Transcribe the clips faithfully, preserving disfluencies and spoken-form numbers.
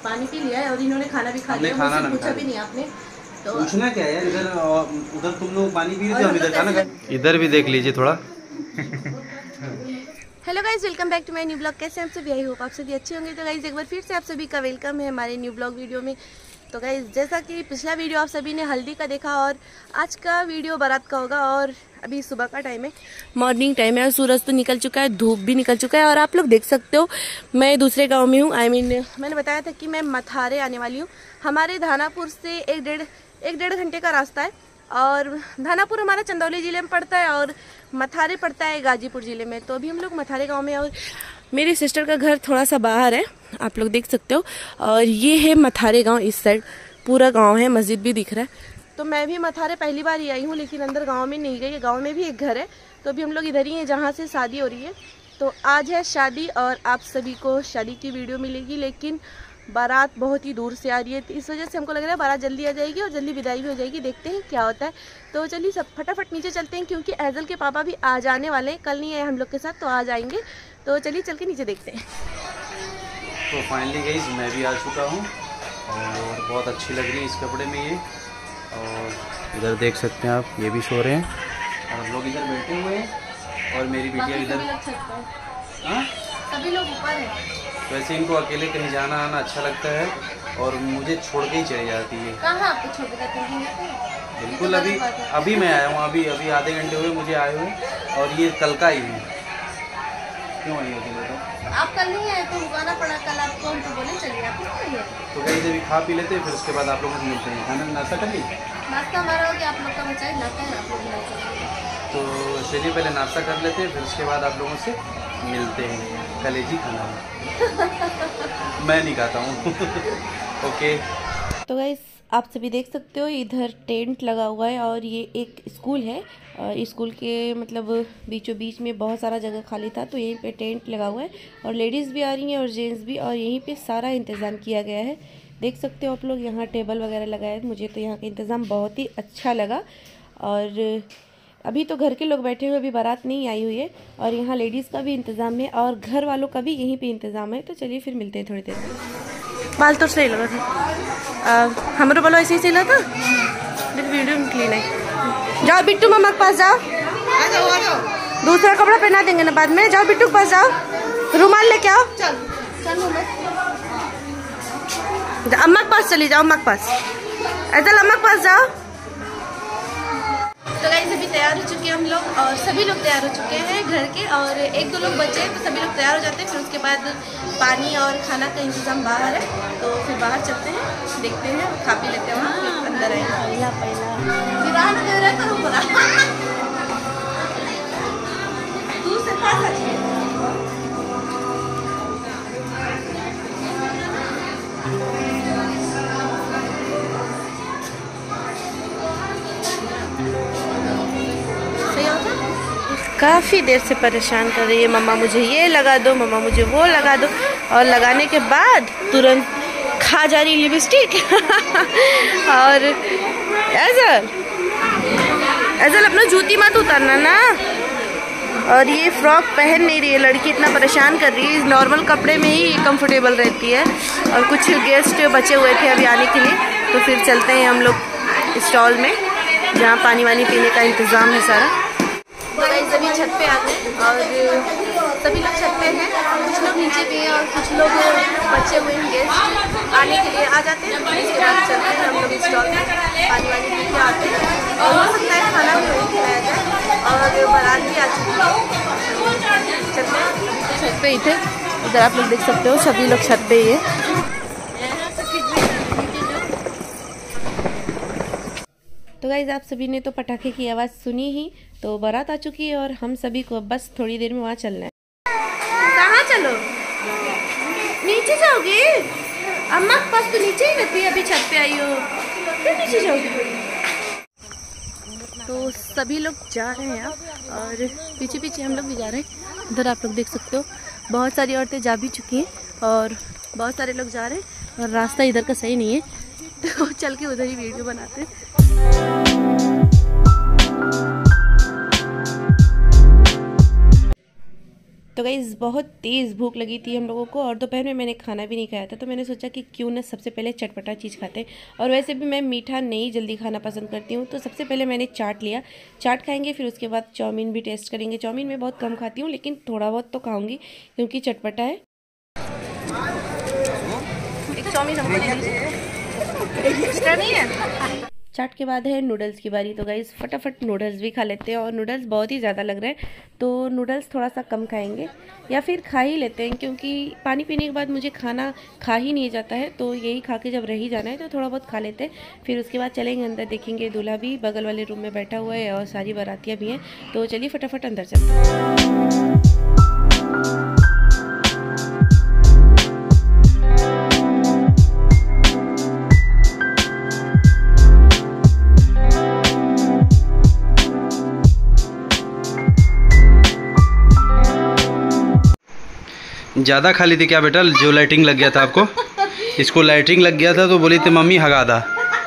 पानी पी लिया है और इन्होंने खाना भी खा लिया, मुझसे पूछा भी नहीं आपने। तो पूछना क्या है इधर उधर तुम लोग पानी पी रहे थे, हम इधर खाना खाए। इधर भी देख लीजिए थोड़ा। Hello guys, welcome back to my new blog. कैसे हम सभी, आई होप आप सभी अच्छे होंगे। तो गाइज एक बार फिर से आप सभी का वेलकम है हमारे न्यू ब्लॉग वीडियो में। तो गाइज जैसा कि पिछला वीडियो आप सभी ने हल्दी का देखा और आज का वीडियो बारात का होगा। और अभी सुबह का टाइम है, मॉर्निंग टाइम है और सूरज तो निकल चुका है, धूप भी निकल चुका है। और आप लोग देख सकते हो मैं दूसरे गाँव में हूँ। आई I मीन mean, मैंने बताया था कि मैं मथारे आने वाली हूँ। हमारे धानापुर से एक डेढ़ एक डेढ़ घंटे का रास्ता है और धानापुर हमारा चंदौली ज़िले में पड़ता है और मथारे पड़ता है गाजीपुर ज़िले में। तो अभी हम लोग मथारे गांव में, और मेरी सिस्टर का घर थोड़ा सा बाहर है, आप लोग देख सकते हो। और ये है मथारे गांव, इस साइड पूरा गांव है, मस्जिद भी दिख रहा है। तो मैं भी मथारे पहली बार ही आई हूँ, लेकिन अंदर गाँव में नहीं गई। गाँव में भी एक घर है, तो अभी हम लोग इधर ही हैं जहाँ से शादी हो रही है। तो आज है शादी और आप सभी को शादी की वीडियो मिलेगी, लेकिन बारात बहुत ही दूर से आ रही है, तो इस वजह से हमको लग रहा है बारात जल्दी आ जाएगी और जल्दी विदाई भी हो जाएगी। देखते हैं क्या होता है। तो चलिए सब फटाफट नीचे चलते हैं, क्योंकि ऐजल के पापा भी आ जाने वाले हैं। कल नहीं आए हम लोग के साथ, तो आज आएंगे। तो चलिए चल के नीचे देखते हैं। तो फाइनली गाइस मैं भी आ चुका हूँ और बहुत अच्छी लग रही है इस कपड़े में ये। और इधर देख सकते हैं आप, ये भी सो रहे हैं और हम लोग इधर बैठे हुए हैं और मेरी बिटिया इधर। हाँ, सभी लोग ऊपर हैं। वैसे इनको अकेले कहीं जाना आना अच्छा लगता है और मुझे छोड़ के ही चली जाती है। कहाँ आपको छोड़ के जाते हैं? बिल्कुल, अभी अभी मैं आया हूँ, अभी अभी आधे घंटे हुए मुझे आए हुए और ये कल का ही है। क्यों आई होती है? तो आप कल नहीं आए तो रुकाना पड़ा, कल आपको हम तो बोले चलिए आप नहीं आए। तो कहीं से भी खा पी लेते हैं, फिर उसके बाद आप लोगों से मिलते हैं। खाना नाश्ता कर ली? नाश्ता हमारा हो गया, आप लोग का बचा है, नाश्ता है आप लोग। तो चलिए पहले नाश्ता कर लेते हैं, फिर उसके बाद आप लोगों से मिलते हैं। कलेजी खाना है मैं नहीं खाता हूँ। ओके। तो गाइस आप सभी देख सकते हो इधर टेंट लगा हुआ है और ये एक स्कूल है। और स्कूल के मतलब बीचों बीच में बहुत सारा जगह खाली था, तो यहीं पे टेंट लगा हुआ है और लेडीज़ भी आ रही हैं और जेंट्स भी, और यहीं पे सारा इंतज़ाम किया गया है। देख सकते हो आप लोग, यहाँ टेबल वगैरह लगाए। मुझे तो यहाँ का इंतज़ाम बहुत ही अच्छा लगा। और अभी तो घर के लोग बैठे हुए, अभी बारात नहीं आई हुई है और यहाँ लेडीज़ का भी इंतज़ाम है और घर वालों का भी यहीं पे इंतज़ाम है। तो चलिए फिर मिलते हैं थोड़ी देर में। बाल तो सही लगा था, हमारे बालों ऐसे ही सही लगा था, वीडियो में क्लीन है। जाओ बिट्टू मामा के पास जाओ, दूसरा कपड़ा पहना देंगे ना बाद में। जाओ बिट्टू के पास जाओ, रुमाल लेके आओ। चल चल अम्मा के पास चली जाओ, अम्मा के पास, ऐसा अम्मा के पास जाओ। तो गाइस अभी तैयार हो चुके हैं हम लोग और सभी लोग तैयार हो चुके हैं घर के, और एक दो लोग बचे हैं तो सभी लोग तैयार हो जाते हैं। फिर उसके बाद पानी और खाना का इंतजाम बाहर है, तो फिर बाहर चलते हैं, देखते हैं, खा पी लेते हैं, वहाँ अंदर आएंगे। पहला पहला दूर से पास अच्छे। काफ़ी देर से परेशान कर रही है, मम्मा मुझे ये लगा दो, मम्मा मुझे वो लगा दो, और लगाने के बाद तुरंत खा जा रही लिपस्टिक। और ऐजल ऐजल अपना जूती मत उतारना ना। और ये फ्रॉक पहन नहीं रही है लड़की, इतना परेशान कर रही है। नॉर्मल कपड़े में ही कंफर्टेबल रहती है। और कुछ गेस्ट बचे हुए थे अभी आने के लिए, तो फिर चलते हैं हम लोग स्टॉल में जहाँ पानी वानी पीने का इंतज़ाम है सारा। तो गाइस अभी छत पे आते हैं और सभी लोग छत पे हैं, कुछ लोग नीचे भी हैं और कुछ लोग बचे हुए हैं गेस्ट आने के लिए आ जाते हैं। इसके बाद चलते हैं हम लोग स्टॉल में, पानी वानी पी के आते हैं और हो सकता है खाना भी वहीं खिलाया जाए। और बारात भी आ चुकी है, चलते हैं छत पे ही थे। इधर आप लोग देख सकते हो सभी लोग छत पे ही है। तो गाइज आप सभी ने तो पटाखे की आवाज़ सुनी ही, तो बारात आ चुकी है और हम सभी को बस थोड़ी देर में वहाँ चलना है। कहाँ चलो? नीचे जाओगे? अम्मा के पास तो नीचे ही रहती है, अभी छत पे आई हो, फिर नीचे जाओगे? तो सभी लोग जा रहे हैं अब और पीछे पीछे हम लोग भी जा रहे हैं। इधर आप लोग देख सकते हो बहुत सारी औरतें जा भी चुकी हैं और बहुत सारे लोग जा रहे हैं और रास्ता इधर का सही नहीं है, तो चल के उधर ही वीडियो बनाते हैं। तो गाइस बहुत तेज़ भूख लगी थी हम लोगों को और दोपहर में मैंने खाना भी नहीं खाया था, तो मैंने सोचा कि क्यों ना सबसे पहले चटपटा चीज़ खाते हैं। और वैसे भी मैं मीठा नहीं जल्दी खाना पसंद करती हूँ, तो सबसे पहले मैंने चाट लिया। चाट खाएंगे, फिर उसके बाद चाउमीन भी टेस्ट करेंगे। चाउमीन मैं बहुत कम खाती हूँ, लेकिन थोड़ा बहुत तो खाऊँगी क्योंकि चटपटा है। एक चाउमीन हमको ले लीजिए, एक्स्ट्रा नहीं है। चाट के बाद है नूडल्स की बारी। तो गाइस फटाफट नूडल्स भी खा लेते हैं, और नूडल्स बहुत ही ज़्यादा लग रहे हैं, तो नूडल्स थोड़ा सा कम खाएंगे या फिर खा ही लेते हैं, क्योंकि पानी पीने के बाद मुझे खाना खा ही नहीं जाता है। तो यही खा के जब रह ही जाना है तो थोड़ा बहुत खा लेते हैं। फिर उसके बाद चलेंगे अंदर, देखेंगे दूल्हा भी बगल वाले रूम में बैठा हुआ है और सारी बारातियाँ भी हैं। तो चलिए फटाफट अंदर चलते हैं। ज़्यादा खा ली थी क्या बेटा? जो लाइटिंग लग गया था आपको? इसको लाइटिंग लग गया था तो बोली थी मम्मी हगा दा।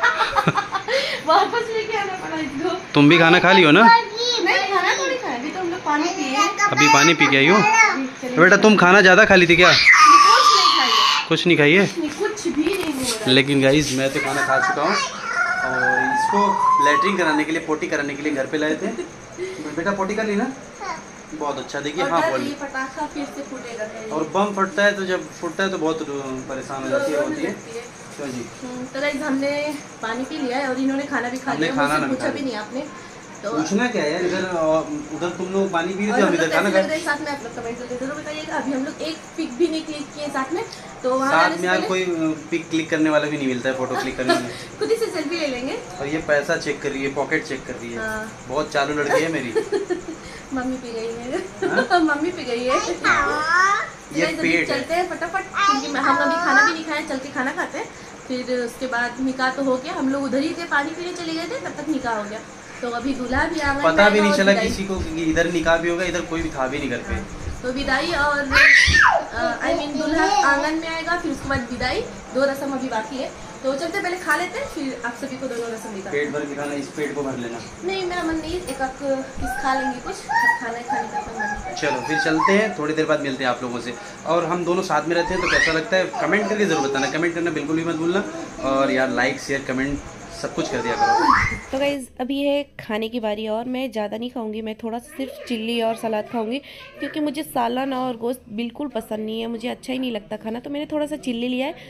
वापस लेके आना पड़ा इसको। तुम भी खाना खा लियो ना? नहीं, खाना थोड़ी खाया, अभी तो हम लोग पानी पिए। अभी पानी पी के आई हो? बेटा तुम खाना ज़्यादा खा ली थी क्या? कुछ नहीं खाई है, कुछ भी नहीं। लेकिन गाइस मैं तो खाना खा चुका हूँ, और इसको लैट्रिन कराने के लिए, पोटी कराने के लिए घर पे लाए थे। बेटा पोटी कर ली ना? बहुत अच्छा। देखिए हाँ बोलिए। पटाखा फिर से फूटेगा, और बम फटता है तो जब फटता है तो बहुत परेशान हो जाती है होती है। तो जी तो गाइस हमने पानी पी लिया है और इन्होंने खाना भी खा लिया। खाना ना पूछा भी नहीं आपने, तो पूछना क्या है? इधर उधर तुम लोग पानी पी रहे थे, हम इधर खाना खा रहे। साथ में आप लोग कमेंट करके जरूर बताइएगा। अभी हम लोग एक पिक भी नहीं क्लिक किए साथ में, तो साथ में यार कोई पिक क्लिक करने वाला भी नहीं मिलता है, फोटो क्लिक करने वाला। खुद ही से सेल्फी ले लेंगे। और ये पैसा चेक कर रही है, पॉकेट चेक कर रही है। बहुत चालू लड़की है मेरी। मम्मी पी गई है। मम्मी पी गई है। ये पेट चलते हैं फटाफट, क्योंकि हम अभी खाना भी नहीं खाए, चल के खाना खाते हैं। फिर उसके बाद निकाह तो हो गया, हम लोग उधर ही थे, पानी पीने चले गए थे, तब तक निकाह हो गया। तो अभी दूल्हा भी आ गया, पता भी नहीं चला किसी को कि इधर निकाह भी होगा, इधर कोई भी था भी नहीं घर पे। तो विदाई और आई मीन दूल्हा आंगन में आएगा, फिर उसके बाद विदाई। दो रस्म अभी बाकी है, तो चलते पहले खा लेते हैं, फिर आप सभी को दोनों रस्म दिखाते हैं। पेट भर के खाना, इस पेट को भर लेना। नहीं मेरा मन नहीं, एक एक पीस खा लेंगे, कुछ खाना खाने का मन। चलो फिर चलते हैं, थोड़ी देर बाद मिलते हैं आप लोगों से। और हम दोनों साथ में रहते हैं तो कैसा लगता है कमेंट करके जरूर बताना। कमेंट करना बिल्कुल भी मत भूलना, और यार लाइक शेयर कमेंट सब कुछ कर दिया करो। तो गाइज़ अभी है खाने की बारी, और मैं ज़्यादा नहीं खाऊंगी, मैं थोड़ा सा सिर्फ चिल्ली और सलाद खाऊंगी, क्योंकि मुझे सालन और गोश्त बिल्कुल पसंद नहीं है, मुझे अच्छा ही नहीं लगता खाना। तो मैंने थोड़ा सा चिल्ली लिया है।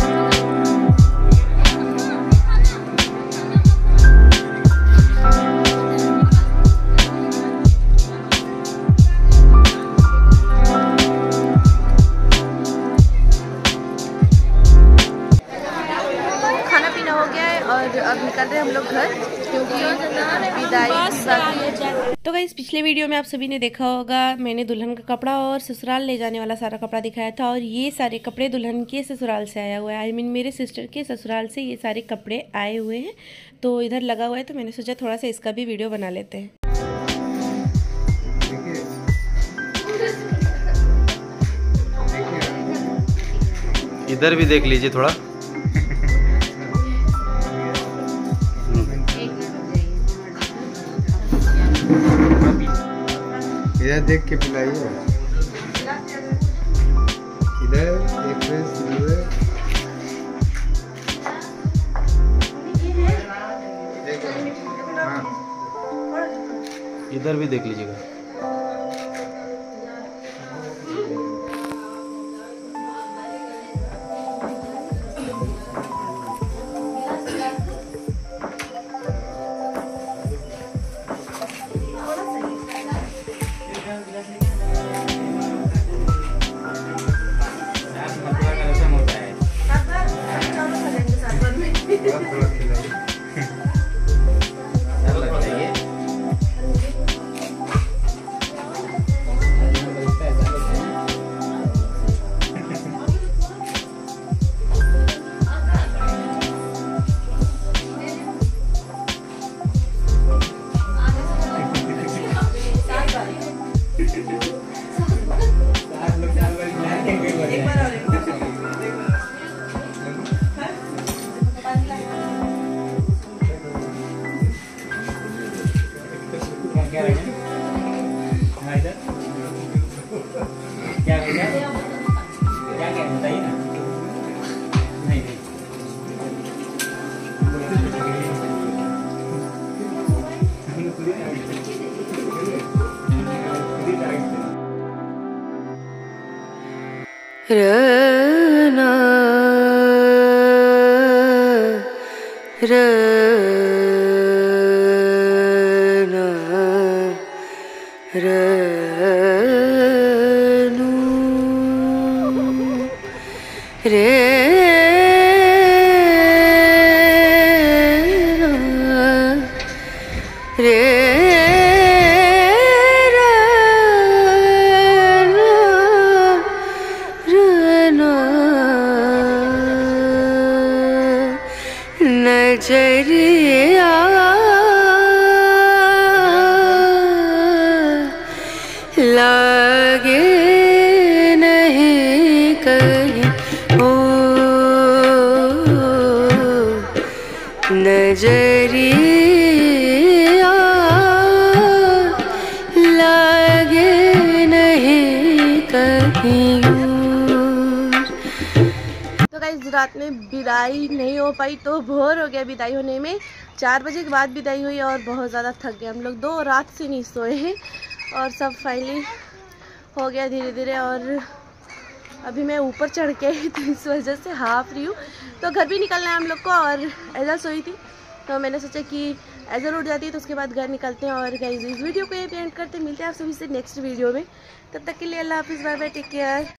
और अब निकल रहे हैं हम लोग घर, क्योंकि विदाई बाकी। तो गाइस पिछले वीडियो में आप सभी ने देखा होगा, मैंने दुल्हन का कपड़ा और ससुराल ले जाने वाला सारा कपड़ा दिखाया था, और ये सारे कपड़े दुल्हन के ससुराल से आया हुआ है। आई मीन मेरे सिस्टर के ससुराल से ये सारे कपड़े आए हुए हैं, तो इधर लगा हुआ है, तो मैंने सोचा थोड़ा सा इसका भी वीडियो बना लेते हैं। इधर भी देख लीजिए थोड़ा। इधर देख के पिलाइए, इधर एक इधर भी देख लीजिएगा। रना रनू रे रे नजरिया लागे नहीं कहीं ओ नजरिया लागे नहीं कहीं। तो गाइस रात में विदाई नहीं हो पाई तो बोर हो गया विदाई होने में। चार बजे के बाद विदाई हुई और बहुत ज़्यादा थक गए हम लोग, दो रात से नहीं सोए हैं और सब फाइनली हो गया धीरे धीरे। और अभी मैं ऊपर चढ़ के तो इस वजह से हाफ रही हूँ। तो घर भी निकलना है हम लोग को और एज़र सोई थी तो मैंने सोचा कि एज़र उठ जाती है तो उसके बाद घर निकलते हैं। और गाइस इस वीडियो को ये एंड करते, मिलते हैं आप सभी से नेक्स्ट वीडियो में। तब तक के लिए अल्लाह हाफिज़, बाय बाय, टेक केयर।